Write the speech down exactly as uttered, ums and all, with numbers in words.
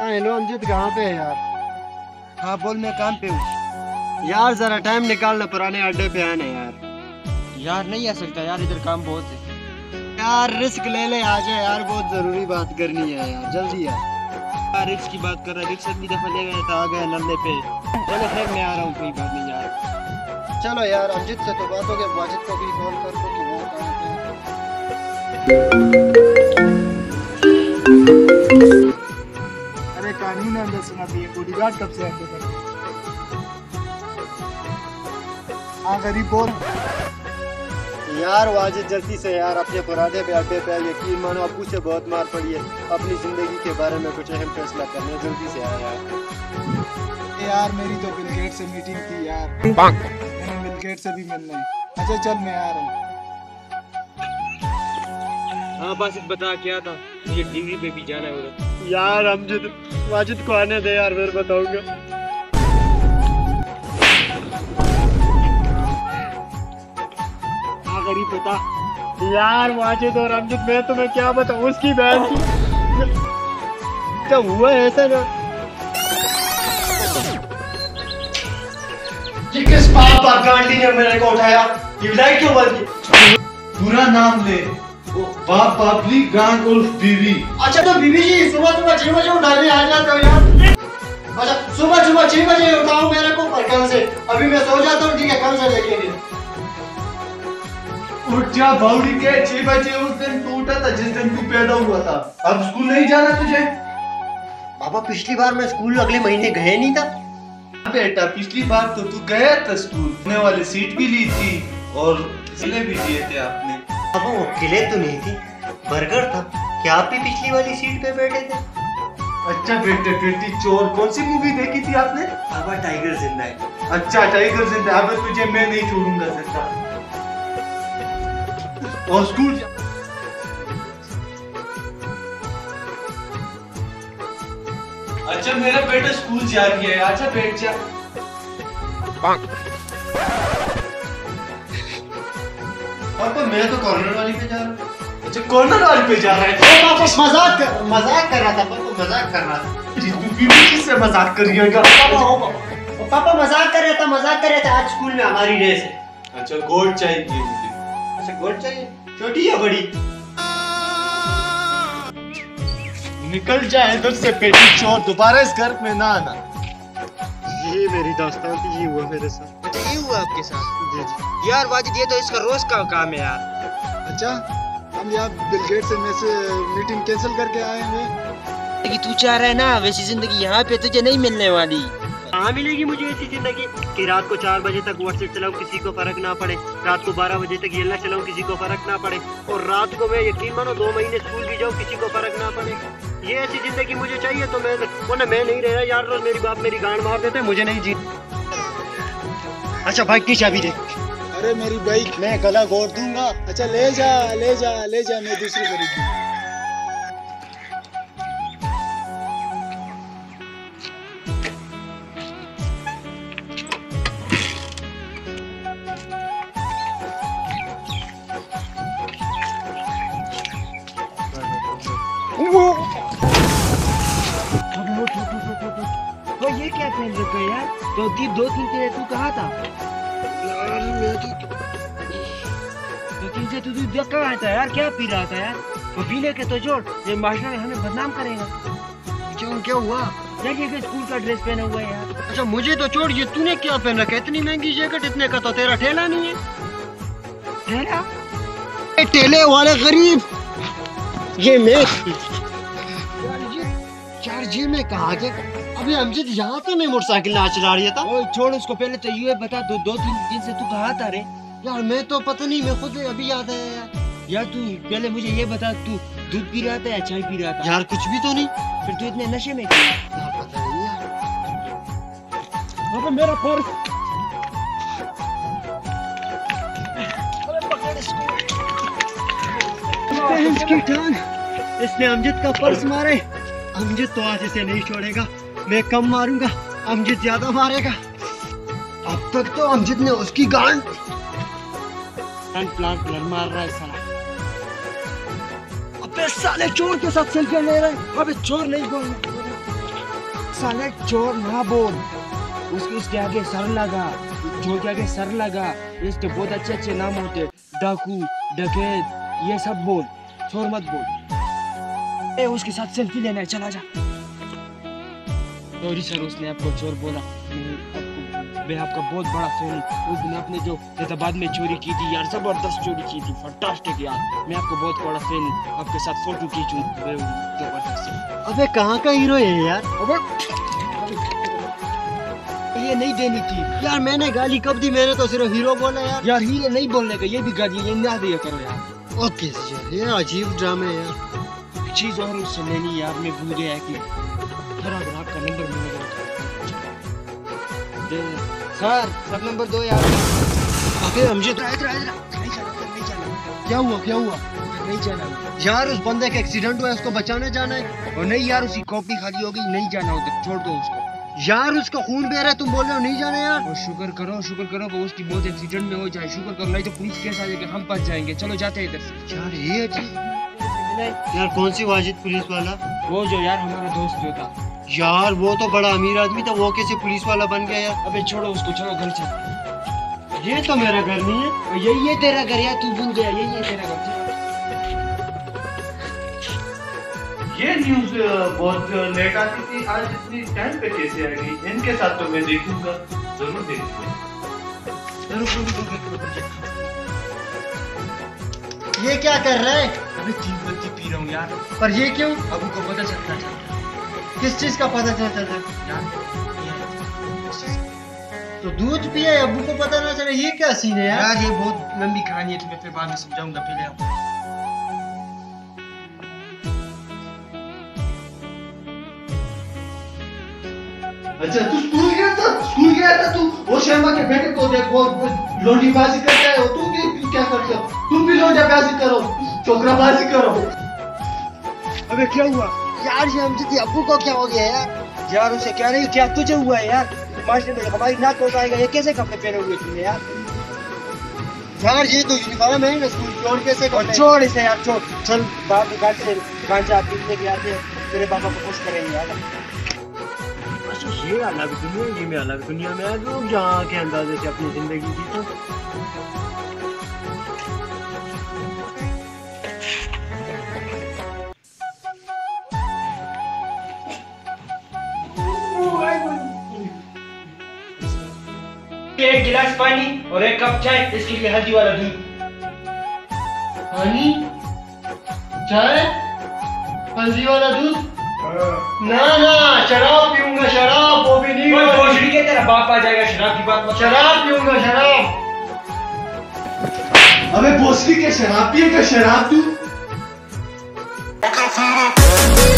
हाँ हेलो अमजद, कहाँ पे है यार? हाँ बोल, मैं काम पे हूँ। यार जरा टाइम निकालना, पुराने अड्डे पे आने यार। यार नहीं आ सकता यार, इधर काम बहुत है। यार रिस्क ले ले, आ जा यार, बहुत जरूरी बात करनी है यार, जल्दी यार। यार रिक्स की बात कर रहा है, रिक्स अगली दफा ले गया था, आ गया नल्ले पे। चलो फिर मैं आ रहा हूँ, कोई बात नहीं यार। चलो यार, अमजद से तो बात हो गई, वाजिद को भी कॉल कर दो कि वो कहाँ पे है। अरे कानून है अंदर सुना भी, बॉडीगार्ड कब से अड्डे पर? हाँ गरीब बोल। यार वाजिद जल्दी से यार, अपने पुराने पे अड्डे पे यकीन मानो अबू से बहुत मार पड़ी है, अपनी जिंदगी के बारे में कुछ अहम फैसला करना है, जल्दी से आया यार। यार मेरी तो बिल गेट से मीटिंग थी यार, मैंने बिल गेट से भी मिलना है। अच्छा चल मैं आ रहा हूँ। हाँ बस बता क्या था, मुझे डिग्री पे भी जाना है उधर। यार अमजद, वाजिद को आने दे यार, फिर बताऊंगा। गरीब बता यार वाजिद और अमजद, मैं तुम्हें क्या बताऊं, उसकी बहन की क्या हुआ है ऐसा ना। ये किस बाप बाप गांडी ने मेरे को उठाया, ये विदाई क्यों बन गई? पूरा नाम ले, बाप बापली गांड उर्फ बीवी। अच्छा तो बीवी जी सुबह सुबह छह बजे उठाने आ जाते हो यार? अच्छा सुबह सुबह छह बजे उठाओ मेरे को, पर कल से अभी मैं सो जाता हूँ, ठीक है कल से देखेंगे। उठ जा बाउडी के, छह बजे उस दिन तू उठा था जिस दिन तू पैदा हुआ था। अब स्कूल नहीं जाना तुझे? बाबा पिछली बार मैं स्कूल अगले महीने गए नहीं था। बेटा पिछली बार तो तू गया था स्कूल, ने वाली सीट भी ली थी और किले भी दिए थे आपने। बाबा वो किले तो नहीं थी, बर्गर था। क्या आप भी पिछली वाली सीट पे बैठे थे? अच्छा बेटे, ट्वेंटी चोर कौन सी मूवी देखी थी आपने? बाबा टाइगर जिंदा है। अच्छा टाइगर जिंदा, अब तुझे मैं नहीं छोड़ूंगा जिंदा। और स्कूल जा। अच्छा मेरा बेटा स्कूल जा रही है, अच्छा बैठ जा। पापा मैं तो कॉर्नर वाली पे जा रहा हूँ। अच्छा कॉर्नर वाली पे जा रहा है? पापा मजाक कर मजाक कर रहा था पापा, मजाक कर रहा था। तू बीवी से मजाक कर रही है? पापा पापा मजाक कर रहा था, मजाक कर रहा था। आज स्कूल में हमारी रेस है। अच्छा गोल्ड चाहिए मुझे। अच्छा गोल्ड चाहिए, छोटी या बड़ी? निकल जाए इधर से पेटी चोर, दोबारा इस घर में ना आना। ये मेरी दास्तान थी, ये हुआ मेरे साथ। अच्छा ये हुआ आपके साथ? जी जी। यार वाजिद ये तो इसका रोज का काम है यार। अच्छा हम यहाँ बिल गेट से में से मीटिंग कैंसिल करके आए हैं। कि तू चाह रहा है ना वैसी जिंदगी यहाँ पे तुझे नहीं मिलने वाली। कहाँ मिलेगी मुझे ऐसी जिंदगी कि रात को चार बजे तक व्हाट्सएप चलाऊं, किसी को फर्क ना पड़े, रात को बारह बजे तक येल्ला चलाऊं, किसी को फर्क ना पड़े, और रात को मैं यकीन मानो दो महीने स्कूल भी जाऊं, किसी को फर्क ना पड़े। ये ऐसी जिंदगी मुझे चाहिए तो मैं वरना मैं नहीं रह रहा यार, रोज मेरी बाप मेरी गांड मार देते, मुझे नहीं जी। अच्छा बाइक की चाबी दे। अरे मेरी बाइक मैं गला घोट दूंगा। अच्छा ले जा ले जा ले जा, मैं दूसरी खरीदूंगा। तो ये क्या पहन रखा है यार? तो दी दो तीन तेरे तू कहा था यार मैं तो दो तीन से तू तू देख कर आया था यार, क्या पी रहा था यार? वो पीने के तो जोड़, ये मास्टर ने हमें बदनाम करेगा। क्यों, क्या हुआ? देखिए कि स्कूल का ड्रेस पहना हुआ है यार। अच्छा मुझे तो छोड़, ये तूने क्या पहन रखा है? इतनी महंगी जैकेट, इतने का तो तेरा ठेला नहीं है। ठेला? ठेले वाले गरीब, ये मैं यार जी में कहा के अभी अमजद यहाँ पे मैं मोटरसाइकिल ना चला रही था। ओए छोड़ उसको, पहले तो ये बता दो दो तीन दिन से तू कहा था रे? यार मैं तो पता नहीं, मैं खुद अभी याद आया यार। यार तू पहले मुझे ये बता, तू दूध पी रहा था या चाय पी रहा था? यार कुछ भी तो नहीं। फिर तू इतने नशे में क्यों? यार पता नहीं यार। अब मेरा पर्स। इसने अमजद का पर्स मारे। अमजद तो आज इसे नहीं छोड़ेगा, मैं कम मारूंगा, अमजद ज्यादा मारेगा। अब तक तो अमजद ने उसकी गांड प्लान प्लान मार रहा है साला। अबे साले चोर के साथ सेल्फी ले रहे हैं। अबे चोर नहीं बोलना। साले चोर ना बोल, उसके उसके आगे सर लगा, चोर के आगे सर लगा, इसके बहुत अच्छे अच्छे नाम होते, डाकू, डकैत, ये सब बोल, चोर मत बोल। ए उसके साथ सेल्फी लेना है, चला जा। सॉरी सर, उसने आपको चोर बोला, मैं आपका बहुत बड़ा फैन हूँ। उस दिन आपने जो फैजाबाद में चोरी की थी यार, जबरदस्त चोरी की थी, फंटास्टिक यार, मैं आपको बहुत बड़ा फैन हूँ, आपके साथ फोटो खींचूं, जबरदस्त। अबे कहाँ का हीरो है यार? अबे ये नहीं देनी थी यार मैंने गाली कब दी? मैंने तो सिर्फ हीरो बोला यार। यार, हीरो नहीं बोलने का, ये भी गाली, ये ना दिया करो यार। ओके यार, ये अजीब ड्रामे है यार। चीज और उससे लेनी यार, मैं भूल गया कि खराब ग्राहक का नंबर मिल गया। सर सब नंबर दो यार। अबे अमजद, इधर इधर इधर नहीं जाना, उधर नहीं जाना, क्या हुआ क्या हुआ? उधर नहीं जाना यार उस बंदे का एक्सीडेंट हुआ है, उसको बचाने जाना है। और नहीं यार, उसकी कॉपी खाली हो गई, नहीं जाना उधर, छोड़ दो उसको। यार उसका खून बह रहा है, तुम बोल रहे हो नहीं जाना यार? और शुक्र करो, शुक्र करो कि उसकी मौत एक्सीडेंट में हो जाए, शुक्र करो, नहीं तो पुलिस केस आ जाएगा, हम फंस जाएंगे। चलो जाते हैं इधर से। यार ये अजीब यार, कौन सी वाजिद पुलिस वाला? वो जो यार हमारा दोस्त जो था यार वो तो बड़ा अमीर आदमी था, वो कैसे पुलिस वाला बन गया यार? अबे छोड़ो उसको, चलो घर चल। ये तो मेरा घर नहीं है। यही है तेरा घर यार, तू भूल गया, यही है तेरा घर। ये न्यूज बहुत लेट आती थी, आज इतनी टाइम पे कैसे आ गई? इनके साथ तो मैं देखूंगा, जरूर देखूंगा। ये क्या कर रहा है? अबे तीन बल्टी पी रहा हूँ यार। पर ये क्यों? अबू को पता चलता था किस चीज का पता चलता था? यार। तो दूध पिया, अब्बू को पता ना चला, ये क्या सीन है यार? यार ये बहुत लंबी कहानी है, तुम्हें फिर बाद में समझाऊंगा, पहले आओ। अच्छा तू स्कूल गया था? स्कूल गया था तू? वो शर्मा के बेटे को देख, वो लोंडीबाजी करता है, तू क्या क्या करते हो? तुम भी लोंडीबाजी करो, चोकराबाजी करो। अबे क्या हुआ यार ये अमजद अब्बू को क्या हो गया यार? यार? उसे क्या नहीं, क्या तुझे हुआ है यार? मास्टर ने हमारी नाक को उठाएगा, ये कैसे कपड़े पहने हुए तुमने यार? यार ये तो यूनिफॉर्म है ना स्कूल, छोड़ कैसे और छोड़ इसे यार, छोड़, चल बाहर निकाल से गांजा पीने के आते तेरे पापा को खुश करेंगे यार। अच्छा ये अलग दुनिया, ये में अलग दुनिया में है, लोग जहाँ के अंदाजे से अपनी जिंदगी जीते। एक गिलास पानी और एक कप चाय, इसके लिए हल्दी वाला दूध। पानी, चाय, हल्दी वाला दूध? ना ना, शराब पीऊंगा, शराब, वो भी नहीं। कोई भोसड़ी के तेरा बाप आ जाएगा, शराब की बात मत। शराब पीऊंगा, शराब। अबे भोसड़ी के शराब पिएगा, शराब तू?